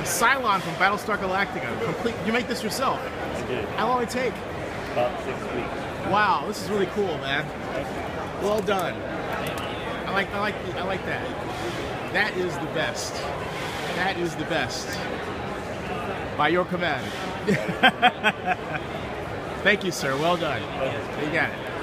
Cylon from Battlestar Galactica. Complete. You make this yourself? I did. How long did it take? About 6 weeks. Wow, this is really cool, man. Well done. I like that. That is the best. That is the best. By your command. Thank you, sir. Well done. You got it.